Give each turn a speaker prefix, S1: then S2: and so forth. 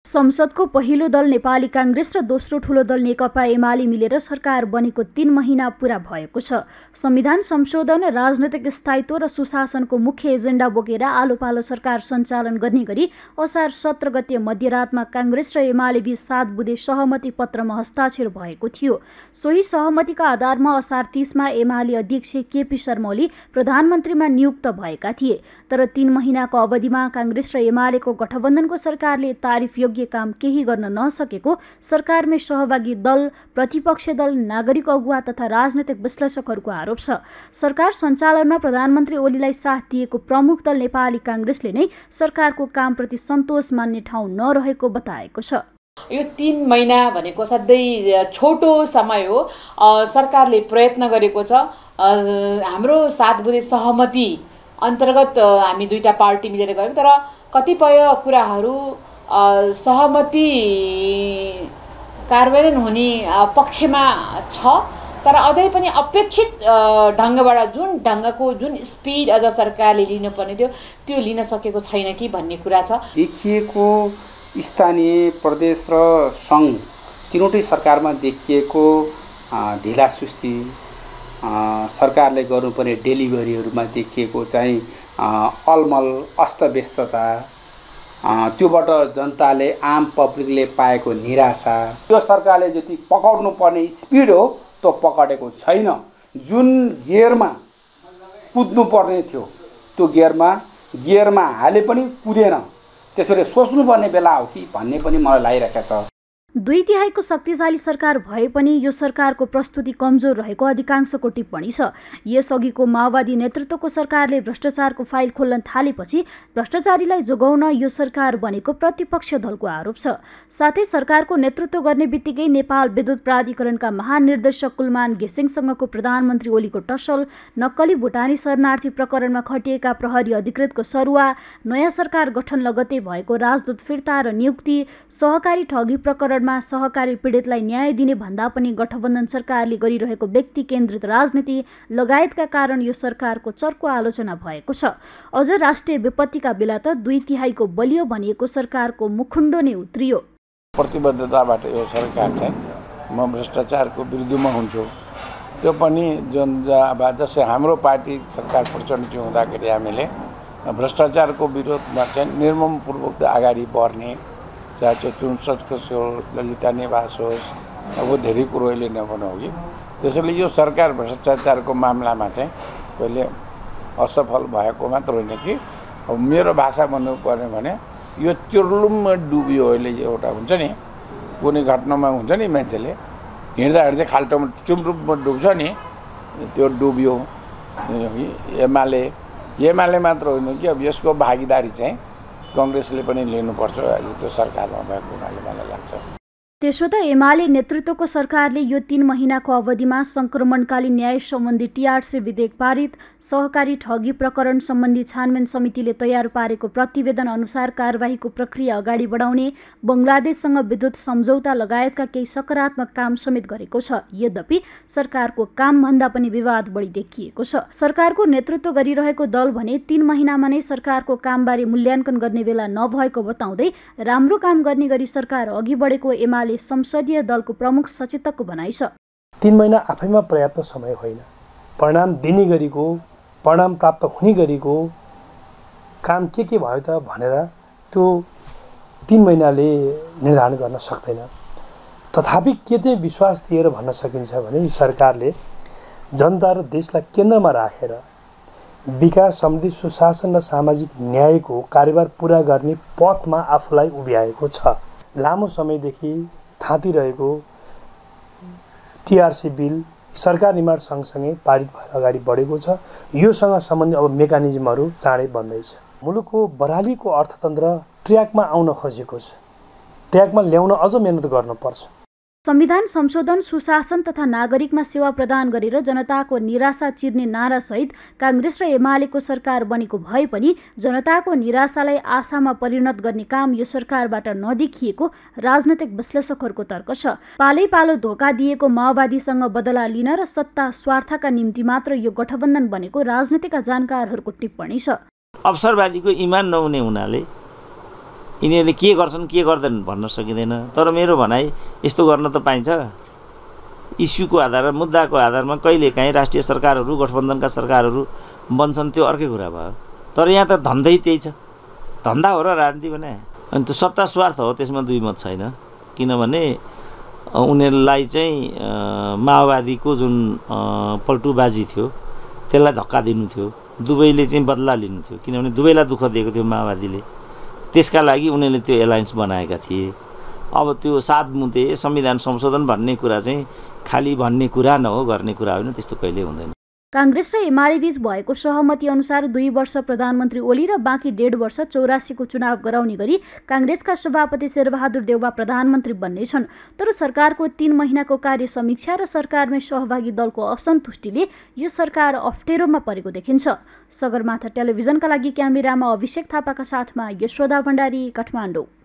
S1: संसदको पहिलो दल नेपाली कांग्रेस र दोस्रो ठूलो दल नेकपा एमाले मिलेर सरकार बनेको 3 महिना पूरा भएको छ। संविधान संशोधन, राजनैतिक स्थायित्व र सुशासनको मुख्य एजेन्डा बोकेर आलोपालो सरकार सञ्चालन गर्ने गरी असार 17 गते मध्यरातमा कांग्रेस र एमाले बीच 7 बुँदे सहमति पत्रमा हस्ताक्षर भएको थियो। सोही सहमतिका आधारमा असार 30 मा एमाले अध्यक्ष केपी शर्मा ओली प्रधानमन्त्रीमा नियुक्त भएका थिए। तर 3 महिनाको अवधिमा कांग्रेस र एमालेको गठबन्धनको सरकारले तारिफ योग्य काम केही गर्न नसकेको सरकारमै सहभागी दल, प्रतिपक्षी दल, नागरिक अगुवा तथा राजनैतिक विश्लेषकहरूको आरोप छ। सरकार सञ्चालनमा प्रधानमन्त्री ओलीलाई साथ दिएको प्रमुख दल नेपाली कांग्रेसले नै सरकारको कामप्रति सन्तोष मान्ने ठाउँ नरहेको बताएको छ।
S2: यो 3 महिना भनेको सधैँ छोटो समय हो। सरकारले प्रयत्न गरेको छ। हाम्रो 7 बुँदे सहमति अन्तर्गत हामी दुईटा पार्टी मिलेर गयौँ, तर कतिपय कुराहरू सहमति कार्यान्वयन हुने पक्षमा छ। तर अझै पनि अपेक्षित ढङ्गबाट जुन स्पिड अझ सरकारले लिनुपर्ने थियो त्यो लिन सकेको छैन कि भन्ने कुरा छ।
S3: देखिएको स्थानीय प्रदेश र सङ्घ तीनवटै सरकारमा देखिएको ढिलासुस्ती, सरकारले गर्नुपर्ने डेलिभरीहरूमा देखिएको चाहिँ अलमल अस्तव्यस्तता, त्योबाट जनताले आम पब्लिकले पाएको निराशा, यो सरकारले जति पकाउनु पर्ने स्पिड हो त्यो पकडेको छैन। जुन गियरमा कुद्नु पर्ने थियो त्यो गियरमा हाले पनि कुदेन। त्यसैले सोच्नुपर्ने बेला हो कि भन्ने पनि मलाई लागिरहेको छ।
S1: 2/3 को शक्तिशाली सरकार भए पनि यो सरकारको प्रस्तुति कमजोर रहेको अधिकांशको टिप्पणी छ। यसअघिको माओवादी नेतृत्वको सरकारले भ्रष्टाचारको फाइल खोल्न थालेपछि भ्रष्टाचारीलाई जोगाउन यो सरकार बनेको प्रतिपक्ष दलको आरोप छ। साथै सरकारको नेतृत्व गर्ने बित्तिकै नेपाल विद्युत प्राधिकरणका महानिर्देशक कुलमान घिसिङसँगको प्रधानमन्त्री ओलीको टसल, नक्कली भुटानी शरणार्थी प्रकरणमा खटिएका प्रहरी अधिकृतको सरुवा, नयाँ सरकार गठन लगत्तै भएको राजदूत फिर्ता र नियुक्ति, सहकारी ठगी प्रकरणमा सहकारी पीडितलाई न्याय दिने भन्दा पनि गठबन्धन सरकारले गरिरहेको व्यक्ति केन्द्रित राजनीति लगायतका कारण यो सरकारको चर्को आलोचना भएको छ। अझ राष्ट्रिय विपत्तिका बेला त 2/3 को बलियो भनिएको सरकारको मुखुण्डो नै उत्रियो।
S4: प्रतिबद्धताबाट यो सरकार चाहिँ म भ्रष्टाचारको विरुद्धमा हुन्छु, त्यो पनि जसै हाम्रो पार्टी सरकार प्रचण्ड हुँदाखेरि हामीले भ्रष्टाचारको विरोधमा चाहिँ निर्ममपूर्वक अगाडि बढ्ने, चाहे त्यो तुलसको ललिता निवास होस्, अब धेरै कुरोले नभनौँ कि। त्यसैले यो सरकार भ्रष्टाचारको मामलामा चाहिँ पहिले असफल भएको मात्र होइन कि अब मेरो भाषा भन्नु पर्यो भने यो चुर्लुममा डुब्यो। अहिले एउटा हुन्छ नि, कुनै घटनामा हुन्छ नि मान्छेले हिँड्दाखेरि चाहिँ खाल्टोमा चुमरुपमा डुब्छ नि, त्यो डुब्यो। एमाले मात्र होइन कि अब यसको भागीदारी चाहिँ कांग्रेसले पनि लिनुपर्छ त्यो सरकारमा भएको हुनाले मलाई लाग्छ।
S1: त्यसो त एमाले नेतृत्वको सरकारले यो 3 महिनाको अवधिमा संक्रमणकालीन न्याय सम्बन्धी टीआरसी विधेयक पारित, सहकारी ठगी प्रकरण सम्बन्धी छानबिन समितिले तयार पारेको प्रतिवेदन अनुसार कारबाहीको प्रक्रिया अगाडि बढाउने, बङ्गलादेशसँग विद्युत सम्झौता लगायतका केही सकारात्मक काम समेत गरेको छ। यद्यपि सरकारको कामभन्दा पनि विवाद बढी देखिएको छ। सरकारको नेतृत्व गरिरहेको दल भने 3 महिनामा नै सरकारको कामबारे मूल्याङ्कन गर्ने बेला नभएको बताउँदै राम्रो काम गर्ने गरी सरकार अघि बढेको एमाले संसदीय दलको प्रमुख सचेतकको भनाइ छ।
S5: 3 महिना आफैमा पर्याप्त समय होइन। परिणाम दिने गरीको, परिणाम प्राप्त हुने गरीको काम के भयो त भनेर त्यो 3 महिनाले निर्धारण गर्न सक्दैन। तथापि के चाहिँ विश्वास दिएर भन्न सकिन्छ भने सरकारले जनता र देशलाई केन्द्रमा राखेर विकास, समृद्धि, सुशासन र सामाजिक न्यायको कार्यभार पुरा गर्ने पथमा आफूलाई उभ्याएको छ। लामो समयदेखि थाँतिरहेको टीआरसी बिल सरकार निर्माण सँगसँगै पारित भएर अगाडि बढेको छ। योसँग सम्बन्धित अब मेकानिजमहरू चाँडै बन्दैछ। मुलुकको बरालीको अर्थतन्त्र ट्र्याकमा आउन खोजेको छ। ट्र्याकमा ल्याउन अझ मेहनत गर्नुपर्छ।
S1: संविधान संशोधन, सुशासन तथा नागरिकमा सेवा प्रदान गरेर जनताको निराशा चिर्ने नारासहित कांग्रेस र एमालेको सरकार बनेको भए पनि जनताको निराशालाई आशामा परिणत गर्ने काम यो सरकारबाट नदेखिएको राजनैतिक विश्लेषकहरूको तर्क छ। पालै पालो धोका दिएको माओवादीसँग बदला लिन र सत्ता स्वार्थका निम्ति मात्र यो गठबन्धन बनेको राजनीतिका जानकारहरूको टिप्पणी छ।
S6: अवसरवादीको इमान नहुने हुनाले यिनीहरूले के गर्छन् के गर्दैनन् भन्न सकिँदैन। तर मेरो भनाइ यस्तो गर्न त पाइन्छ, इस्युको आधारमा मुद्दाको आधारमा कहिलेकाहीँ राष्ट्रिय सरकारहरू गठबन्धनका सरकारहरू बन्छन्, त्यो अर्कै कुरा भयो। तर यहाँ त धन्दै त्यही छ, धन्दा हो र राजनीति भने। अनि त्यो सत्ता स्वार्थ हो, त्यसमा दुई मत छैन। किनभने उनीहरूलाई चाहिँ माओवादीको जुन पल्टुबाजी थियो त्यसलाई धक्का दिनु थियो, दुवैले चाहिँ बदला लिनु थियो। किनभने दुवैलाई दुःख दिएको थियो माओवादीले, त्यसका लागि उनीहरूले त्यो एलायन्स बनाएका थिए। अब त्यो 7 मुद्दे संविधान संशोधन भन्ने कुरा चाहिँ खालि भन्ने कुरा न हो, गर्ने कुरा होइन, त्यस्तो कहिल्यै हुँदैन।
S1: काङ्ग्रेस र एमाले बीच भएको सहमति अनुसार 2 वर्ष प्रधानमन्त्री ओली र बाँकी 1.5 वर्ष 84 को चुनाव गराउने गरी काङ्ग्रेसका सभापति शेरबहादुर देउवा प्रधानमन्त्री बन्नेछन्। तर सरकारको 3 महिनाको कार्य समीक्षा र सरकारमै सहभागी दलको असन्तुष्टिले यो सरकार अप्ठ्यारोमा परेको देखिन्छ। सगरमाथा टेलिभिजनका लागि क्यामेरामा अभिषेक थापाका साथमा यशोदा भण्डारी, काठमाडौँ।